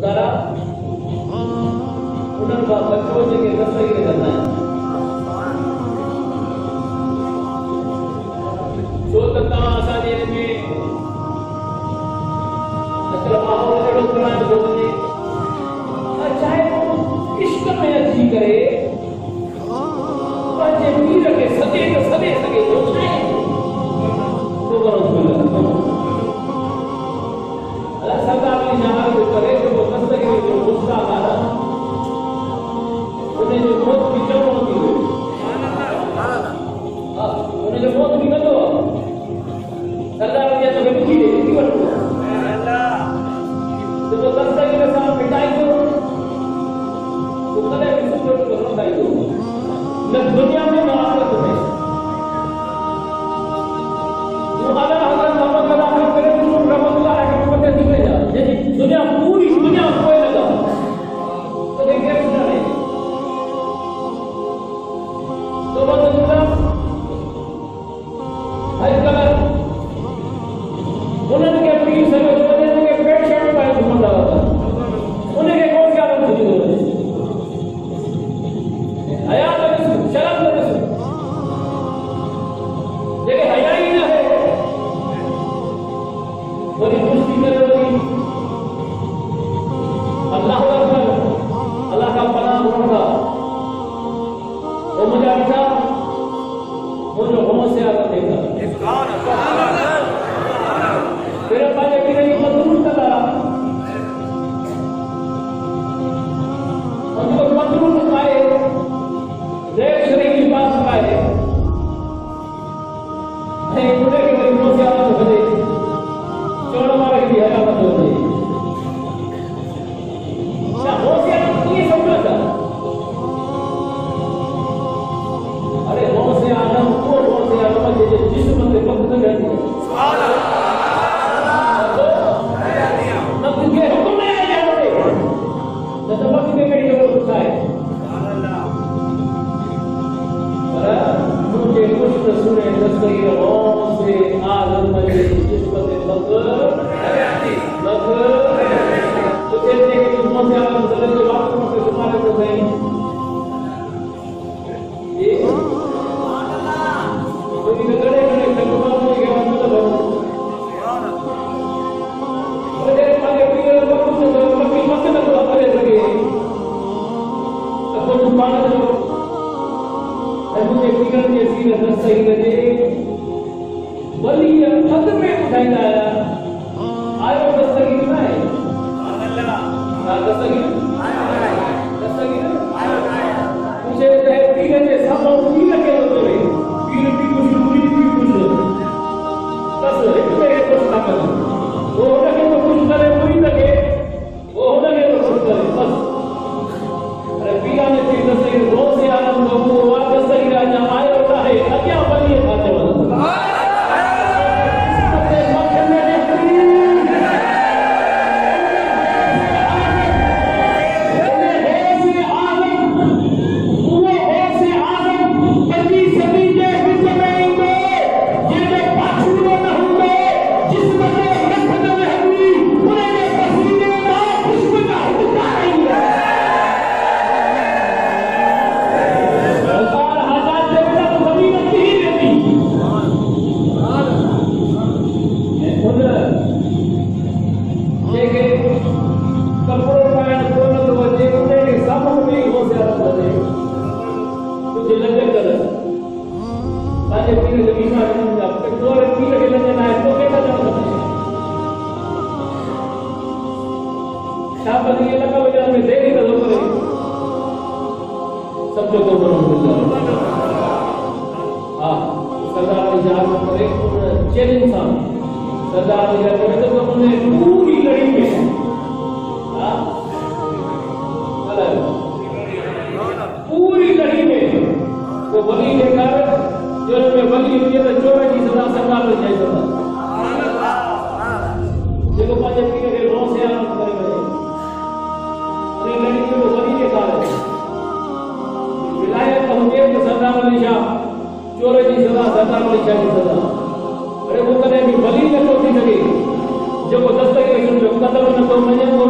तारा उन्हनि खां बचो जेके दस्तगीर कंदा आहिनि। छो त तव्हां असांजे हिन में अॼुकल्ह माहौल अहिड़ो कराइण थो वञे, चाहे इश्क में अची करे पंहिंजे पीर खे सॾे त सॾे सघे थो, छाहे सरदार जी नाले जो करे जेको दस्तगीर जो मुस्ताद आहे उनजो मौत बि चङो थी वियो। हा, उनजो मौत बि कंदो आहे। सरदार जी तो लिखी ॾे, लिखी वठो जेको दस्तगीर सां मिटाईंदो तो कॾहिं बि सुठो न पाईंदो, न दुनिया में न आख़िरत में। दुनिया पूरी दुनिया कोई लगा तो देखिए सुना नहीं तो बंदा हर कलर उन्होंने के पीर से उन्होंने के पेट शर्ट पाए घुमता था उन्हें के कौन क्या लोग जुड़े हुए हया तो शर्म तो देखिए हया ही ना है बड़ी कुश्ती कर रही अल्लाह का पनाह होगा वो मुझे अच्छा मुझे होमो से आता देगा तेरे पास एक नहीं मजदूर चला उनको मजदूर पाए देख शरीर की बात पाए नहीं मुझे के होमो से आता तो बजे चोड़ मारे की हया मत हो जाए जो दस्तगीर जो कदम न तो मने